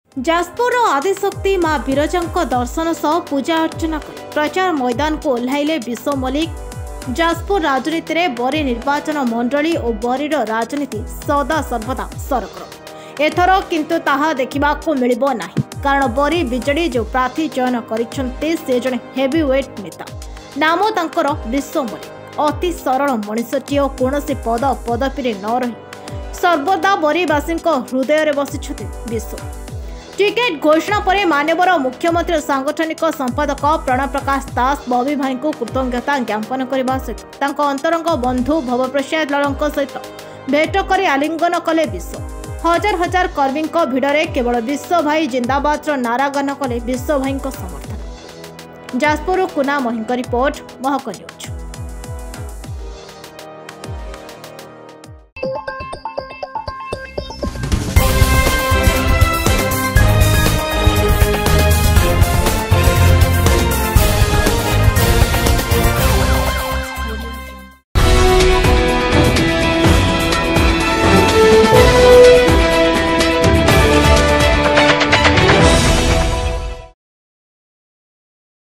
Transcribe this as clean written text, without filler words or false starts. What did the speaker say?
जाजपुर आदिशक्ति माँ विरजा दर्शन सह पूजा अर्चना कर प्रचार मैदान को ओह्लाइले विश्व मल्लिक। जाजपुर राजनीति में बरी निर्वाचन मंडली और बरीर राजनीति सदा सर्वदा सरगरम। एथर किंतु ताहा देखिबाको मिलिबो नाही, कारण बरी बिजेडी जो प्रार्थी चयन करिसेंते से जने हेवीवेट नेता। नाम तांकर विश्व मल्लिक। अति सरल मनीषटीए और कौनसी पद पदपी न रही सर्वदा बरीवासी हृदय बसिछथि विश्व। टिकेट घोषणा पर मान्यवर मुख्यमंत्री सांगठनिक संपादक प्रणव प्रकाश दास बबी भाई को कृतज्ञता ज्ञापन करने सहित अंतरंग बंधु भवप्रसाद लाल सहित भेट कर आलिंगन कले विश्व। हजार हजार कर्मी भिड़े केवल विश्व भाई जिंदाबाद नारा गान कले विश्व भाई समर्थन। जाजपुर कुना महींक रिपोर्ट महक न्यूज।